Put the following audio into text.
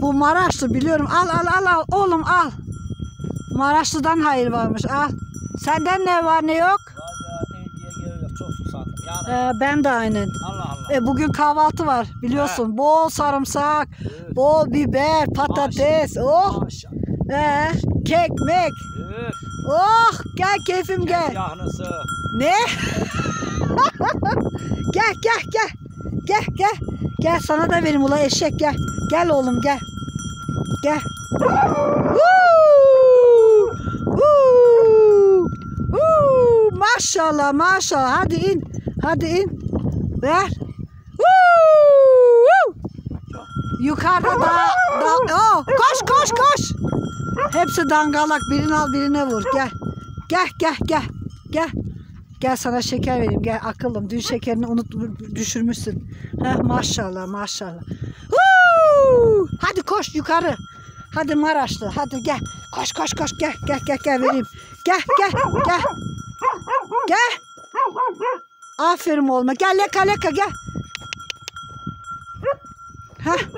Bu Maraşlı biliyorum. Al oğlum al. Maraşlı'dan hayır varmış al. Senden ne var ne yok? Çok susadım. Ben de aynen. Allah Allah. Bugün kahvaltı var biliyorsun. Bol sarımsak, bol biber, patates. Oh. Kekmek. Oh gel keyfim gel. Yahnısı. Ne? Gel. Gel sana da vereyim ula eşek gel. Gel oğlum gel. Gel. Maşallah. Hadi in. Ver. Yukarıda da oh, koş. Hepsi dangalak. Birini al birine vur. Gel. Gel sana şeker vereyim. Gel akıllım. Dün şekerini düşürmüşsün. Maşallah. Hadi koş yukarı. Hadi Maraşlı. Hadi gel. Koş. Gel vereyim. Gel. Aferin oğluma. Gel leka gel.